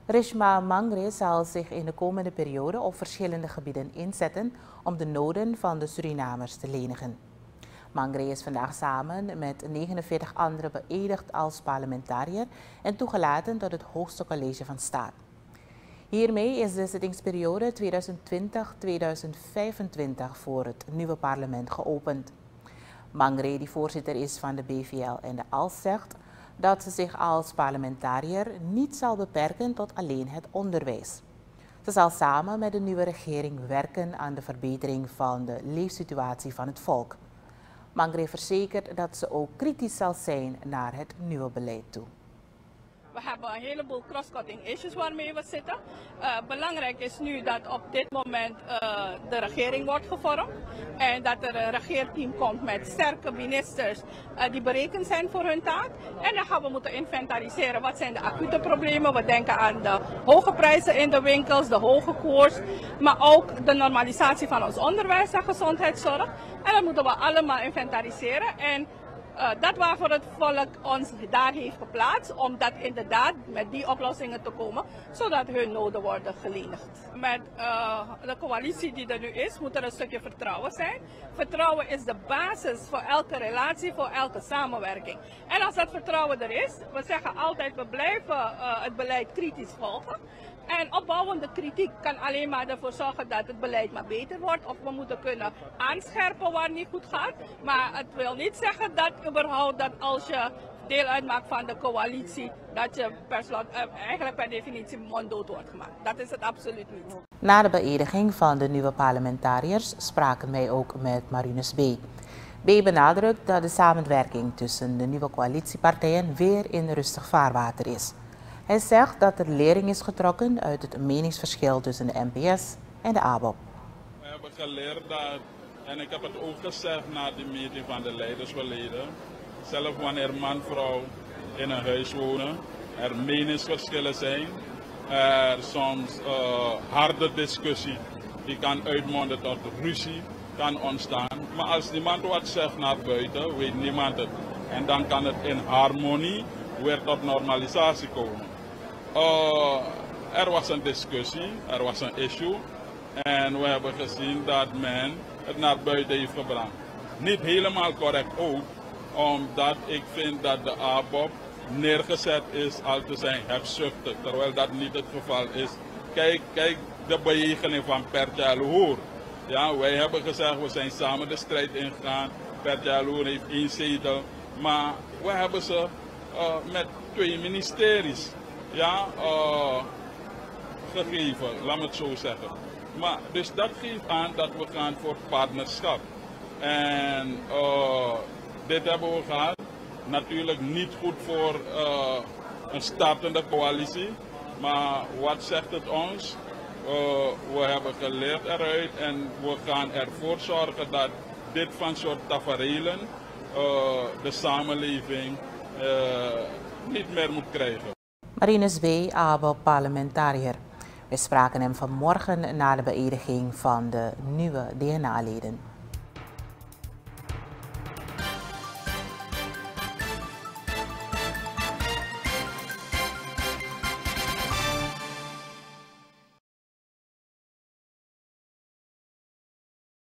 Reshma Mangre zal zich in de komende periode op verschillende gebieden inzetten om de noden van de Surinamers te lenigen. Mangre is vandaag samen met 49 anderen beëdigd als parlementariër en toegelaten tot het hoogste college van staat. Hiermee is de zittingsperiode 2020-2025 voor het nieuwe parlement geopend. Mangre, die voorzitter is van de BVL en de ALS, zegt dat ze zich als parlementariër niet zal beperken tot alleen het onderwijs. Ze zal samen met de nieuwe regering werken aan de verbetering van de leefsituatie van het volk. Mangre verzekert dat ze ook kritisch zal zijn naar het nieuwe beleid toe. We hebben een heleboel cross-cutting issues waarmee we zitten. Belangrijk is nu dat op dit moment de regering wordt gevormd. En dat er een regeerteam komt met sterke ministers die berekend zijn voor hun taak. En dan gaan we moeten inventariseren wat zijn de acute problemen. We denken aan de hoge prijzen in de winkels, de hoge koers. Maar ook de normalisatie van ons onderwijs en gezondheidszorg. En dat moeten we allemaal inventariseren. En dat waarvoor het volk ons daar heeft geplaatst, om dat inderdaad met die oplossingen te komen, zodat hun noden worden gelenigd. Met de coalitie die er nu is, moet er een stukje vertrouwen zijn. Vertrouwen is de basis voor elke relatie, voor elke samenwerking. En als dat vertrouwen er is, we zeggen altijd, we blijven het beleid kritisch volgen. En opbouwende kritiek kan alleen maar ervoor zorgen dat het beleid maar beter wordt. Of we moeten kunnen aanscherpen waar het niet goed gaat. Maar het wil niet zeggen dat überhaupt dat als je deel uitmaakt van de coalitie, dat je eigenlijk per definitie monddood wordt gemaakt. Dat is het absoluut niet. Na de beëdiging van de nieuwe parlementariërs spraken wij ook met Marinus B. B benadrukt dat de samenwerking tussen de nieuwe coalitiepartijen weer in rustig vaarwater is. Hij zegt dat er lering is getrokken uit het meningsverschil tussen de NPS en de ABOP. We hebben geleerd dat, en ik heb het ook gezegd na die meeting van de leiders verleden, zelfs wanneer man en vrouw in een huis wonen, er meningsverschillen zijn, er soms harde discussie die kan uitmonden tot ruzie kan ontstaan. Maar als niemand wat zegt naar buiten, weet niemand het. En dan kan het in harmonie weer tot normalisatie komen. Er was een discussie, er was een issue en we hebben gezien dat men het naar buiten heeft gebracht. Niet helemaal correct ook, omdat ik vind dat de ABOP neergezet is al te zijn hebzuchtig, terwijl dat niet het geval is. Kijk de bejegening van Pertja Loer. Ja, wij hebben gezegd, we zijn samen de strijd ingegaan. Pertja Loer heeft 1 zetel, maar we hebben ze met 2 ministeries gegeven, laat me het zo zeggen. Maar dus dat geeft aan dat we gaan voor partnerschap. En dit hebben we gehad. Natuurlijk niet goed voor een startende coalitie. Maar wat zegt het ons? We hebben geleerd eruit en we gaan ervoor zorgen dat dit van soort taferelen de samenleving niet meer moet krijgen. Marinus B., ABOP parlementariër. We spraken hem vanmorgen na de beëdiging van de nieuwe DNA-leden.